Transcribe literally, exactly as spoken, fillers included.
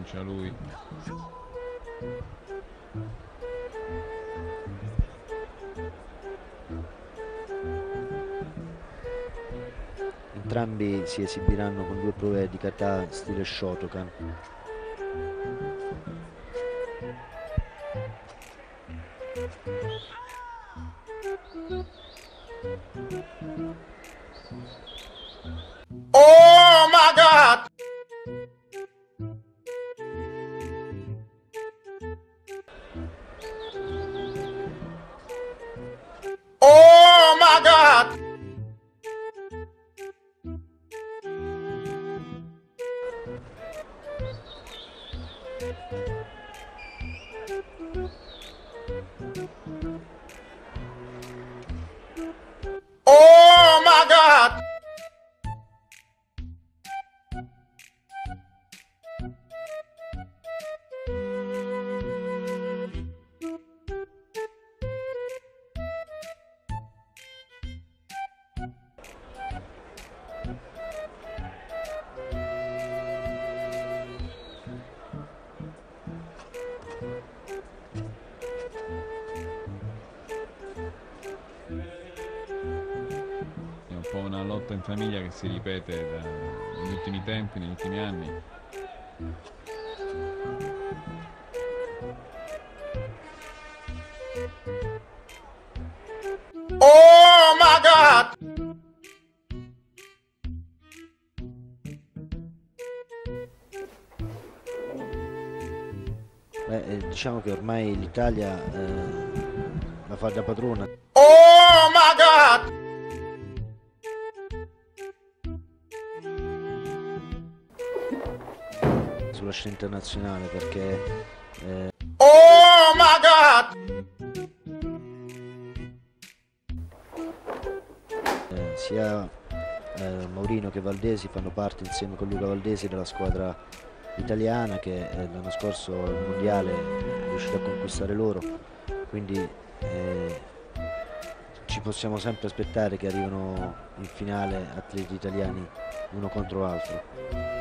C'è lui. Entrambi si esibiranno con due prove di kata stile Shotokan. Oh my God! Oh my God! Oh my God! È un po' una lotta in famiglia che si ripete da- negli ultimi tempi, negli ultimi anni. Oh my God! Beh, eh, diciamo che ormai l'Italia eh, la fa da padrona Oh my God! sulla scena internazionale perché eh, Oh my God! eh, sia eh, Maurino che Valdesi fanno parte insieme con Luca Valdesi della squadra italiana che eh, l'anno scorso il mondiale è riuscita a conquistare loro, quindi eh, ci possiamo sempre aspettare che arrivino in finale atleti italiani uno contro l'altro.